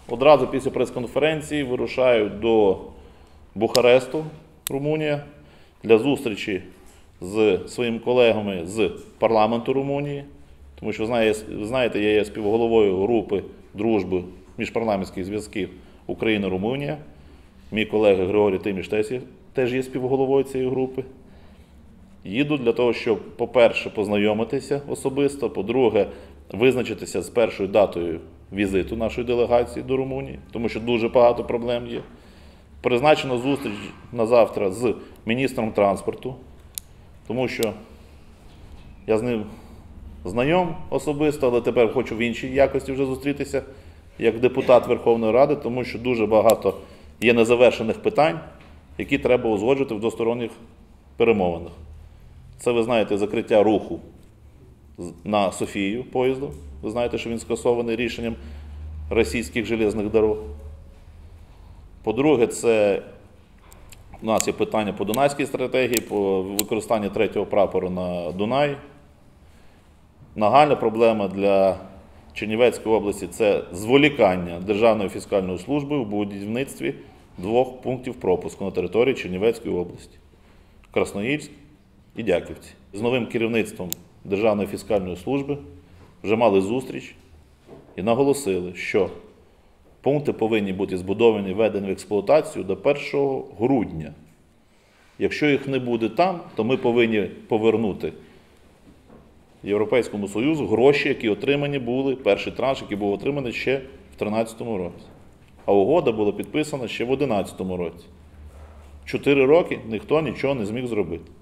одразу після прес-конференції вирушають до Бухаресту, Румунія, для зустрічі з своїми колегами з парламенту Румунії, тому що, ви знаєте, я є співголовою групи дружби міжпарламентських зв'язків Україна-Румунія. Мій колега Григорій Тиміш теж є співголовою цієї групи. Їду для того, щоб, по-перше, познайомитися особисто, по-друге, визначитися з першою датою візиту нашої делегації до Румунії, тому що дуже багато проблем є. Призначено зустріч на завтра з міністром транспорту, тому що я з ним знайом особисто, але тепер хочу в іншій якості вже зустрітися як депутат Верховної Ради, тому що дуже багато є незавершених питань, які треба узгоджувати в двосторонніх перемовинах. Це, ви знаєте, закриття руху на Софію поїзду. Ви знаєте, що він скасований рішенням російських железних дорог. По-друге, у нас є питання по Дунайській стратегії, по використанню третього прапору на Дунаї. Нагальна проблема для Чернівецької області – це зволікання Державної фіскальної служби у будівництві 2 пунктів пропуску на території Чернівецької області – Красноїльськ і Дяківці. З новим керівництвом Державної фіскальної служби вже мали зустріч і наголосили, що пункти повинні бути збудовані і введені в експлуатацію до 1 грудня. Якщо їх не буде там, то ми повинні повернути Європейському Союзу гроші, які отримані були, перший транш, який був отриманий ще в 2013 році. А угода була підписана ще в 2011 році. 4 роки ніхто нічого не зміг зробити.